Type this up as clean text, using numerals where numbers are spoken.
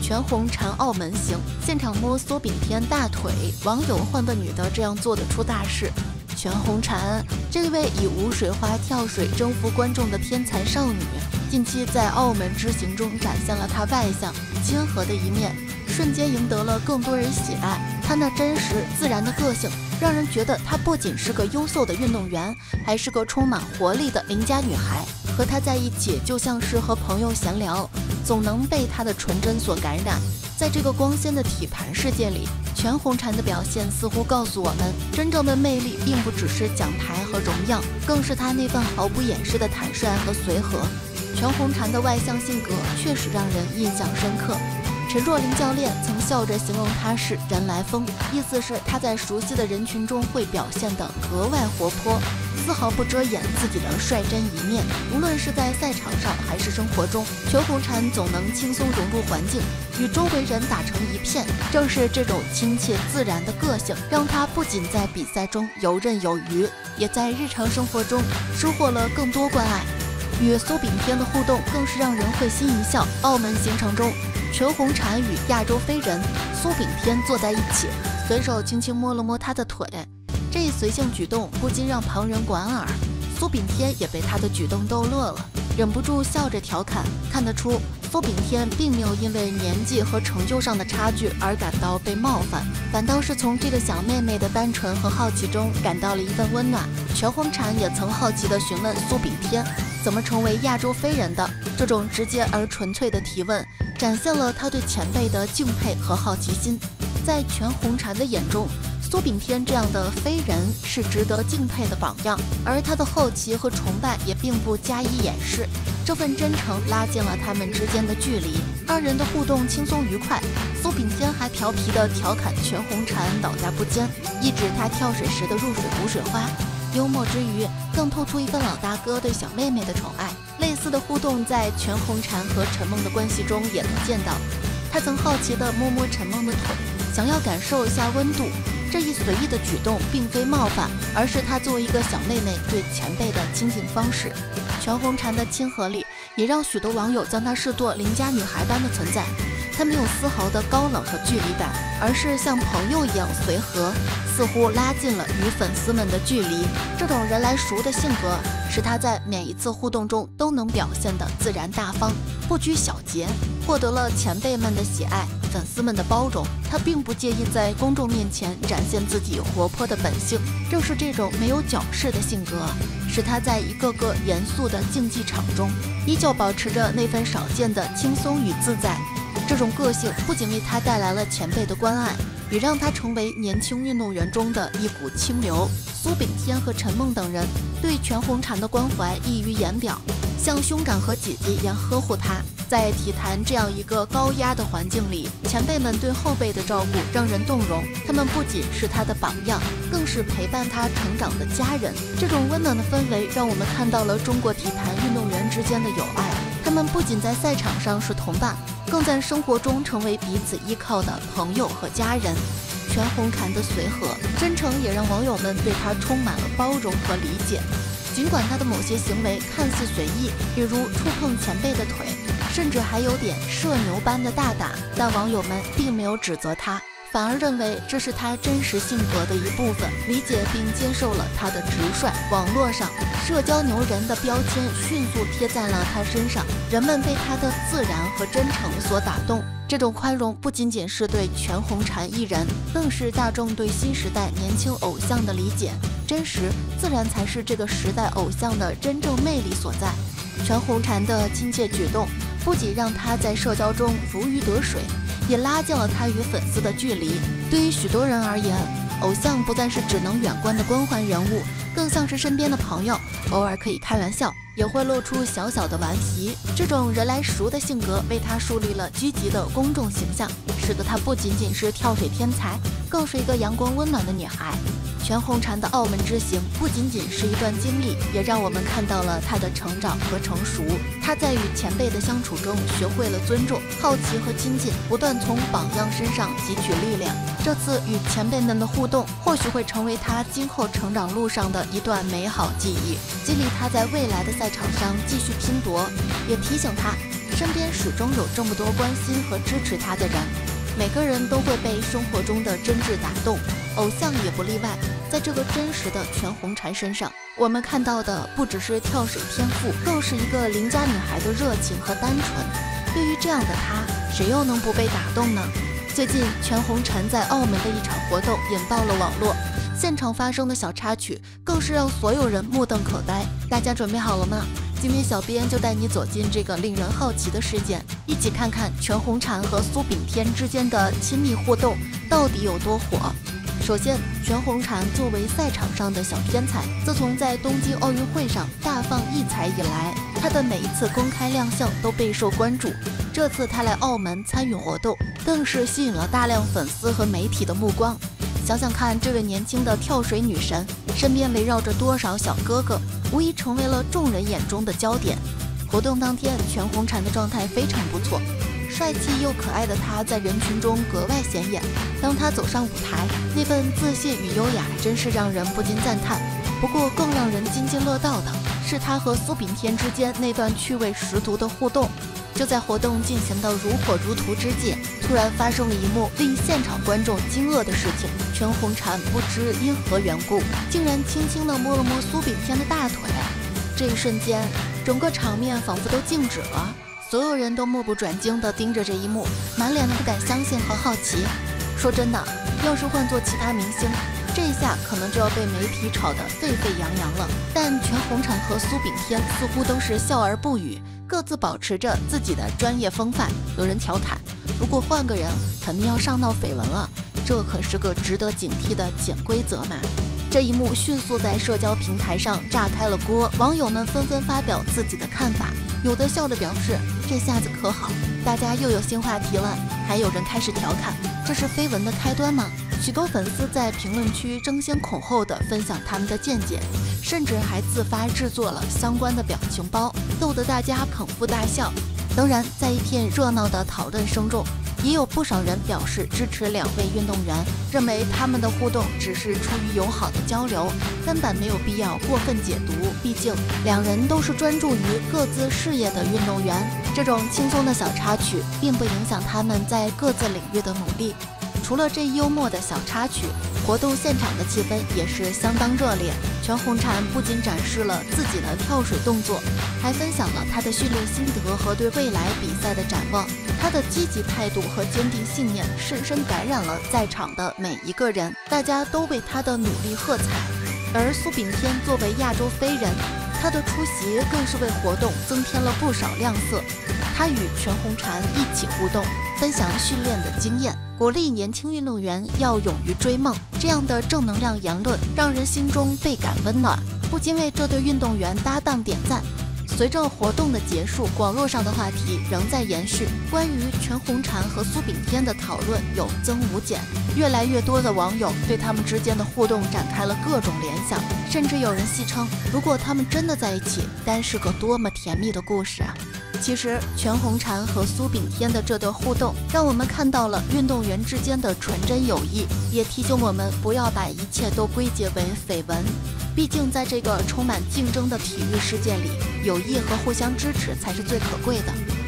全红婵澳门行，现场摸苏炳添大腿，网友换个女的这样做得出大事。全红婵，这位以无水花跳水征服观众的天才少女，近期在澳门之行中展现了她外向亲和的一面，瞬间赢得了更多人喜爱。她那真实自然的个性，让人觉得她不仅是个优秀的运动员，还是个充满活力的邻家女孩。和她在一起就像是和朋友闲聊，总能被她的纯真所感染。在这个光鲜的体坛世界里，全红婵的表现似乎告诉我们，真正的魅力并不只是奖牌和荣耀，更是她那份毫不掩饰的坦率和随和。全红婵的外向性格确实让人印象深刻。陈若琳教练曾笑着形容她是人来疯，意思是她在熟悉的人群中会表现得格外活泼，丝毫不遮掩自己的率真一面。无论是在赛场上还是生活中，全红婵总能轻松融入环境，与周围人打成一片。正是这种亲切自然的个性，让她不仅在比赛中游刃有余，也在日常生活中收获了更多关爱。与苏炳添的互动更是让人会心一笑。澳门行程中，全红婵与亚洲飞人苏炳添坐在一起，随手轻轻摸了摸他的腿，这一随性举动不禁让旁人莞尔。苏炳添也被他的举动逗乐了，忍不住笑着调侃。看得出，苏炳添并没有因为年纪和成就上的差距而感到被冒犯，反倒是从这个小妹妹的单纯和好奇中感到了一份温暖。全红婵也曾好奇地询问苏炳添怎么成为亚洲飞人的，这种直接而纯粹的提问展现了他对前辈的敬佩和好奇心。在全红婵的眼中，苏炳添这样的飞人是值得敬佩的榜样，而他的好奇和崇拜也并不加以掩饰，这份真诚拉近了他们之间的距离，二人的互动轻松愉快。苏炳添还调皮地调侃全红婵倒下不坚，一指他跳水时的入水无水花，幽默之余更透出一份老大哥对小妹妹的宠爱。类似的互动在全红婵和陈梦的关系中也能见到，他曾好奇地摸摸陈梦的腿，想要感受一下温度。这一随意的举动并非冒犯，而是她作为一个小妹妹对前辈的亲近方式。全红婵的亲和力也让许多网友将她视作邻家女孩般的存在，她没有丝毫的高冷和距离感，而是像朋友一样随和，似乎拉近了与粉丝们的距离。这种人来熟的性格使她在每一次互动中都能表现得自然大方，不拘小节，获得了前辈们的喜爱，粉丝们的包容。她并不介意在公众面前展现自己活泼的本性，正是这种没有矫饰的性格，使她在一个个严肃的竞技场中依旧保持着那份少见的轻松与自在。这种个性不仅为她带来了前辈的关爱，也让她成为年轻运动员中的一股清流。苏炳添和陈梦等人对全红婵的关怀溢于言表，像兄长和姐姐一样呵护她。在体坛这样一个高压的环境里，前辈们对后辈的照顾让人动容，他们不仅是她的榜样，更是陪伴她成长的家人。这种温暖的氛围让我们看到了中国体坛运动员之间的友爱，他们不仅在赛场上是同伴，更在生活中成为彼此依靠的朋友和家人。全红婵的随和真诚也让网友们对她充满了包容和理解。尽管她的某些行为看似随意，比如触碰前辈的腿，甚至还有点社牛般的大胆，但网友们并没有指责她，反而认为这是她真实性格的一部分，理解并接受了她的直率。网络上社交牛人的标签迅速贴在了她身上，人们被她的自然和真诚所打动。这种宽容不仅仅是对全红婵一人，更是大众对新时代年轻偶像的理解。真实自然才是这个时代偶像的真正魅力所在。全红婵的亲切举动不仅让她在社交中如鱼得水，也拉近了她与粉丝的距离。对于许多人而言，偶像不再是只能远观的光环人物，更像是身边的朋友，偶尔可以开玩笑，也会露出小小的顽皮。这种人来熟的性格为她树立了积极的公众形象，使得她不仅仅是跳水天才，更是一个阳光温暖的女孩。全红婵的澳门之行不仅仅是一段经历，也让我们看到了她的成长和成熟。她在与前辈的相处中学会了尊重、好奇和亲近，不断从榜样身上汲取力量。这次与前辈们的互动或许会成为她今后成长路上的一段美好记忆，激励她在未来的赛场上继续拼搏，也提醒她身边始终有这么多关心和支持他的人。每个人都会被生活中的真挚打动，偶像也不例外。在这个真实的全红婵身上，我们看到的不只是跳水天赋，更是一个邻家女孩的热情和单纯。对于这样的她，谁又能不被打动呢？最近全红婵在澳门的一场活动引爆了网络，现场发生的小插曲更是让所有人目瞪口呆。大家准备好了吗？今天小编就带你走进这个令人好奇的事件，一起看看全红婵和苏炳添之间的亲密互动到底有多火。首先，全红婵作为赛场上的小天才，自从在东京奥运会上大放异彩以来，她的每一次公开亮相都备受关注。这次她来澳门参与活动，更是吸引了大量粉丝和媒体的目光。想想看，这位年轻的跳水女神身边围绕着多少小哥哥，无疑成为了众人眼中的焦点。活动当天，全红婵的状态非常不错，帅气又可爱的她在人群中格外显眼。当她走上舞台，那份自信与优雅真是让人不禁赞叹。不过更让人津津乐道的是她和苏炳添之间那段趣味十足的互动。就在活动进行的如火如荼之际，突然发生了一幕令现场观众惊愕的事情。全红婵不知因何缘故，竟然轻轻地摸了摸苏炳添的大腿。这一瞬间，整个场面仿佛都静止了，所有人都目不转睛地盯着这一幕，满脸的不敢相信和好奇。说真的，要是换做其他明星，这一下可能就要被媒体炒得沸沸扬扬了。但全红婵和苏炳添似乎都是笑而不语，各自保持着自己的专业风范。有人调侃，如果换个人，肯定要上闹绯闻了，这可是个值得警惕的潜规则嘛。这一幕迅速在社交平台上炸开了锅，网友们纷纷发表自己的看法，有的笑着表示这下子可好，大家又有新话题了，还有人开始调侃，这是绯闻的开端吗？许多粉丝在评论区争先恐后地分享他们的见解，甚至还自发制作了相关的表情包，逗得大家捧腹大笑。当然，在一片热闹的讨论声中，也有不少人表示支持两位运动员，认为他们的互动只是出于友好的交流，根本没有必要过分解读。毕竟两人都是专注于各自事业的运动员，这种轻松的小插曲并不影响他们在各自领域的努力。除了这幽默的小插曲，活动现场的气氛也是相当热烈。全红婵不仅展示了自己的跳水动作，还分享了她的训练心得和对未来比赛的展望。她的积极态度和坚定信念深深感染了在场的每一个人，大家都为她的努力喝彩。而苏炳添作为亚洲飞人，他的出席更是为活动增添了不少亮色。他与全红婵一起互动，分享训练的经验，鼓励年轻运动员要勇于追梦。这样的正能量言论让人心中倍感温暖，不禁为这对运动员搭档点赞。随着活动的结束，网络上的话题仍在延续，关于全红婵和苏炳添的讨论有增无减，越来越多的网友对他们之间的互动展开了各种联想，甚至有人戏称，如果他们真的在一起，该是个多么甜蜜的故事啊！其实全红婵和苏炳添的这段互动，让我们看到了运动员之间的纯真友谊，也提醒我们不要把一切都归结为绯闻。毕竟在这个充满竞争的体育世界里，友谊和互相支持才是最可贵的。